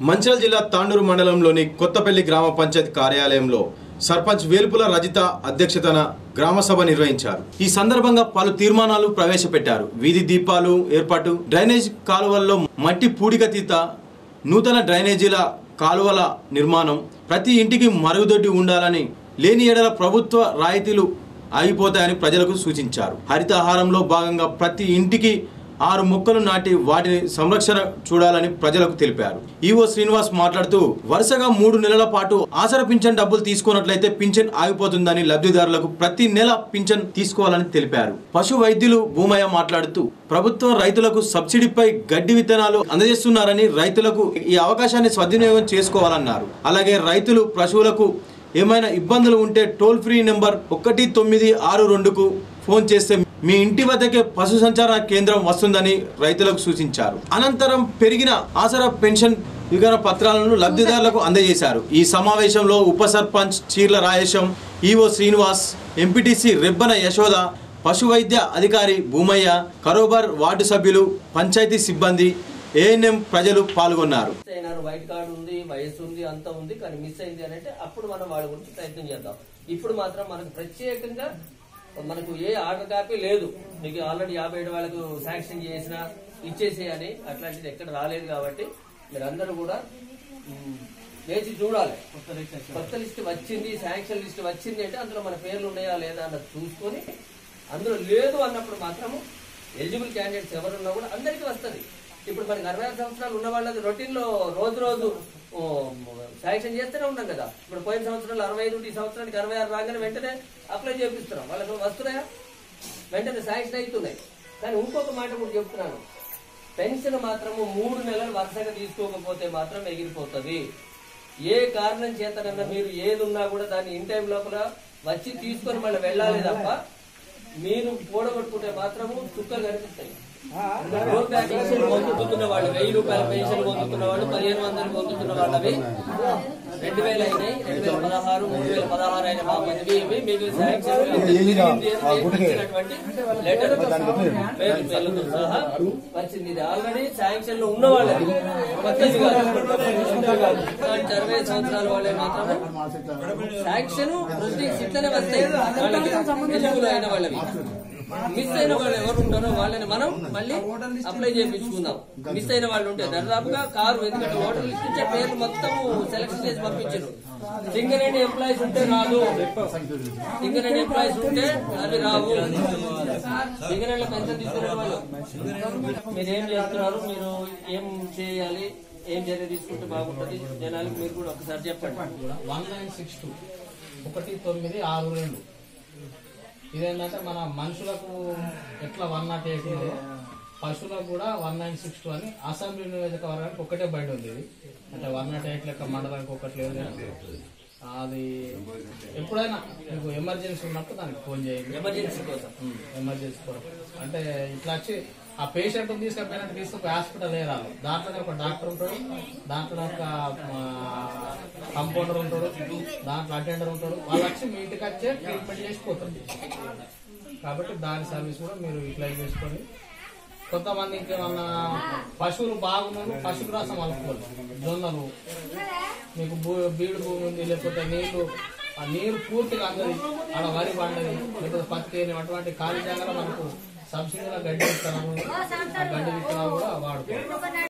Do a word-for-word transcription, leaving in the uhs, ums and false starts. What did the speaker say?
మంచిర్యాల జిల్లా తాండూరు మండలంలోని కొత్తపల్లి గ్రామ పంచాయతీ కార్యాలయంలో సర్పంచ్ వేల్పుల రజిత అధ్యక్షతన గ్రామ సభ నిర్వహించారు. ఈ సందర్భంగా పలు తీర్మానాలు ప్రవేశపెట్టారు. వీధి దీపాలు ఏర్పాటు, డ్రైనేజ్ కాలువల్లో మట్టి పూడికతీత, నూతన డ్రైనేజీల కాలువల నిర్మాణం, ప్రతి ఇంటికి మరుగుదొడ్డి ఉండాలని, లేని ఎడల ప్రభుత్వ రాయితీలు ఆగిపోతాయని ప్రజలకు సూచించారు. హరితహారంలో భాగంగా ప్రతి ఇంటికి ఆరు మొక్కలు నాటి వాటిని సంరక్షణ చూడాలని ప్రజలకు తెలిపారు. ఈవో శ్రీనివాస్ మాట్లాడుతూ వరుసగా మూడు నెలల పాటు ఆసరా పింఛన్ డబ్బులు తీసుకున్నట్లయితే పింఛన్ ఆగిపోతుందని, లబ్ధిదారులకు ప్రతి నెల పింఛన్ తీసుకోవాలని తెలిపారు. పశు వైద్యులు భూమయ్య మాట్లాడుతూ ప్రభుత్వం రైతులకు సబ్సిడీపై గడ్డి విత్తనాలు అందజేస్తున్నారని, రైతులకు ఈ అవకాశాన్ని సద్వినియోగం చేసుకోవాలన్నారు. అలాగే రైతులు పశువులకు ఏమైనా ఇబ్బందులు ఉంటే టోల్ ఫ్రీ నెంబర్ ఒకటి తొమ్మిది ఆరు రెండుకు ఫోన్ చేస్తే మీ ఇంటి వద్దకే పశు సంచార కేంద్రం వస్తుందని రైతులకు సూచించారు. అనంతరం పెరిగిన ఆసరా పెన్షన్ వివరణ పత్రాలను లబ్ధిదారులకు అందజేశారు. ఈ సమావేశంలో ఉప సర్పంచ్ చీర్ల రాయేశం, ఈవో శ్రీనివాస్, ఎంపీటీసీ రెబ్బన యశోద, పశు వైద్య అధికారి భూమయ్య, కరోబర్ వార్డు సభ్యులు, పంచాయతీ సిబ్బంది, ఏఎన్ఎం ప్రజలు పాల్గొన్నారు. వైట్ కార్డు ఉంది, వయసు ఉంది, అంత ఉంది, కానీ మిస్ అయింది అని అంటే అప్పుడు మనం వాళ్ళ గురించి ప్రయత్నం చేద్దాం. ఇప్పుడు మాత్రం మనకు ప్రత్యేకంగా మనకు ఏ ఆర్డర్ కాపీ లేదు. మీకు ఆల్రెడీ యాభై ఏడు వాళ్ళకు శాంక్షన్ చేసిన ఇచ్చేసేయని అట్లాంటిది ఎక్కడ రాలేదు. కాబట్టి మీరందరూ కూడా వేచి చూడాలి. కొత్త లిస్ట్ వచ్చింది, శాంక్షన్ లిస్ట్ వచ్చింది అంటే అందులో మన పేర్లు ఉన్నాయా లేదా అన్నది చూసుకొని, అందులో లేదు అన్నప్పుడు మాత్రము ఎలిజిబుల్ క్యాండిడేట్స్ ఎవరున్నా కూడా అందరికీ వస్తుంది. ఇప్పుడు మనకి అరవై ఆరు సంవత్సరాలు ఉన్న వాళ్ళది రొటీన్ లో రోజు రోజు శాంక్షన్ చేస్తూనే ఉన్నాం కదా. ఇప్పుడు పోయిన సంవత్సరాలు అరవై ఐదు, ఈ సంవత్సరానికి అరవై ఆరు రాగానే వెంటనే అప్లై చేపిస్తున్నాం. వాళ్ళకి వస్తున్నాయా, వెంటనే శాంక్షన్ అవుతున్నాయి. కానీ ఇంకొక మాట కూడా చెప్తున్నాను, పెన్షన్ మాత్రము మూడు నెలలు వరుసగా తీసుకోకపోతే మాత్రం ఎగిరిపోతుంది. ఏ కారణం చేతనన్నా మీరు ఏది ఉన్నా కూడా దాన్ని ఇన్ టైం లోపల వచ్చి తీసుకొని మళ్ళీ వెళ్ళాలి తప్ప మీరు కూడగొట్టుకుంటే మాత్రము చుక్కలు కనిపిస్తాయి. పొందుతున్న వాళ్ళు వెయ్యి రూపాయల పెన్షన్ పొందుతున్న వాళ్ళు పదిహేను వందలు పొందుతున్న వాళ్ళవి రెండు వేలు అయినాయి, రెండు వేల పదహారు మూడు వేల పదహారు అయిన మా మంది మీకు శాంక్షన్ లెటర్ పేరు పేర్లతో సహా వచ్చింది. ఇది ఆల్రెడీ శాంక్షన్ లో ఉన్న వాళ్ళది, కొత్తది కాదు. అరవై సంవత్సరాల వాళ్ళే మాత్రమే శాంక్షన్ ప్రొసీడింగ్స్ ఇట్లనే వస్తాయి. ఎలిజిబుల్ అయిన వాళ్ళవి. మిస్ అయిన వాళ్ళు ఎవరు ఉంటారో వాళ్ళని మనం మళ్ళీ అప్లై చేయించుకుందాం. మిస్ అయిన వాళ్ళు ఉంటే దాదాపుగా కారు, ఎందుకంటే ఓటర్ లిస్ట్ ఇచ్చే పేర్లు మొత్తం సెలెక్షన్ చేసి పంపించారు. సింగరేణి ఎంప్లాయీస్ ఉంటే రాదు, సింగరేణి ఎంప్లాయీస్ ఉంటే అవి రావు. సింగరేణిలో పెన్షన్ తీసుకునే వాళ్ళు మీరు ఏం చేస్తున్నారు, మీరు ఏం చేయాలి, ఏం చర్య తీసుకుంటే బాగుంటుంది జనాలకు మీరు కూడా ఒకసారి చెప్పండి. వన్ నైన్ సిక్స్ టూ ఒకటి తొమ్మిది ఆరు రెండు ఇదేంటంటే మన మనుషులకు ఎట్లా వన్ నాట్ ఎయిట్ పశువులకు కూడా వన్ నైన్ సిక్స్ టూ అని అసెంబ్లీ నియోజకవర్గానికి ఒకటే బండి ఉంది. ఇది అంటే వన్ నాట్ ఎయిట్ లెక్క మండలానికి ఒకటి లేదు. అది ఎప్పుడైనా మీకు ఎమర్జెన్సీ ఉన్నప్పుడు దానికి ఫోన్ చేయండి. ఎమర్జెన్సీ కోసం ఎమర్జెన్సీ కొరకు అంటే ఇట్లా వచ్చి ఆ పేషెంట్ తీసుకపోయినట్టు తీసుకుపోయి హాస్పిటల్ ఏ రాదు. దాంట్లోనే ఒక డాక్టర్ ఉంటాడు, దాంట్లో ఒక కంపౌండర్ ఉంటాడు, దాంట్లో అటెండర్ ఉంటాడు. వాళ్ళు వచ్చి మీ ఇంటికి వచ్చే ట్రీట్మెంట్ చేసిపోతుంది. కాబట్టి దాని సర్వీస్ కూడా మీరు యూటిలైజ్ చేసుకొని, కొంతమంది ఇంకేమన్నా పశువులు బాగున్నారు, పశువు రసం కలుపుకోవాలి. జొన్నలు మీకు భూ బీడు భూమి ఉంది, లేకపోతే నీళ్లు ఆ నీరు పూర్తిగా అందది, ఆడ వరి పండది, లేకపోతే పత్తి అటువంటి ఖాళీ జాగాలో మనకు సబ్సిడీలో గడ్డి విత్తనాలు, ఆ గడ్డి విత్తనాలు కూడా వాడుకోవాలి.